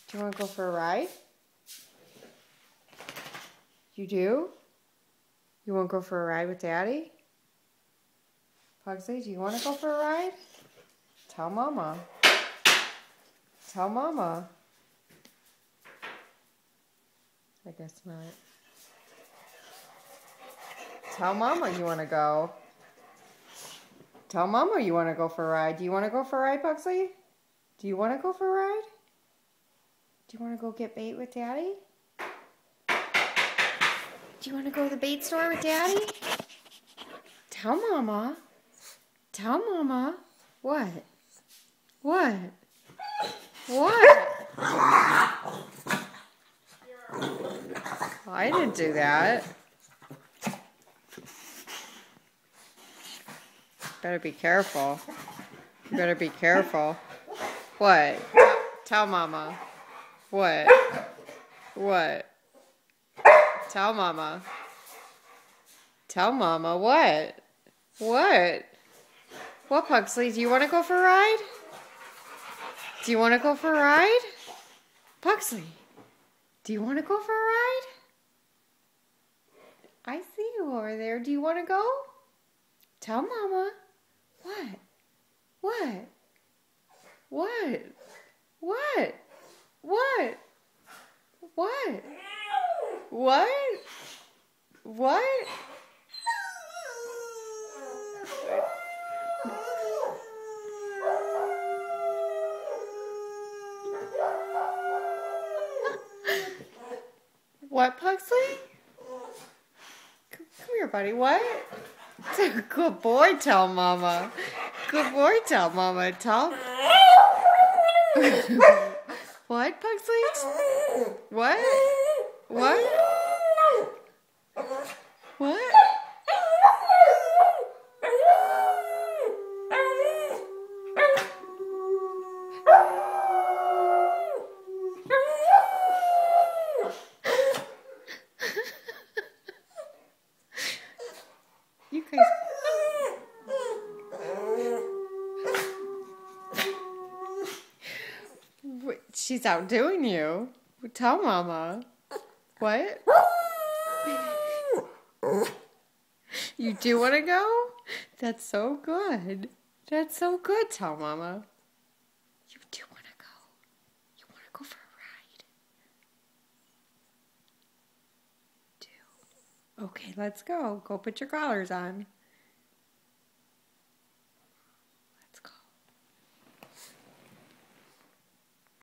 Do you want to go for a ride? You do? You want to go for a ride with Daddy? Pugsley, do you want to go for a ride? Tell Mama. Tell Mama. I guess not. Tell Mama you want to go. Tell Mama you want to go for a ride. Do you want to go for a ride, Pugsley? Do you want to go for a ride? Do you want to go get bait with Daddy? Do you want to go to the bait store with Daddy? Tell Mama. Tell Mama. What? What? What? I didn't do that. Better be careful. You better be careful. What? Tell Mama. What? What? Tell Mama. Tell Mama what? What? What, Pugsley? Do you want to go for a ride? Do you want to go for a ride? Pugsley, do you want to go for a ride? I see you over there. Do you want to go? Tell Mama. What? What? What? What? What? What? What? What? What, Pugsley? Come here, buddy. What? Good boy, tell Mama. Good boy, tell Mama. Tell. What, Pugsley? What? What? What? You guys. She's outdoing you. Tell Mama. What? You do want to go? That's so good. That's so good, tell Mama. You do want to go. You want to go for a ride. Do. Okay, let's go. Go put your collars on.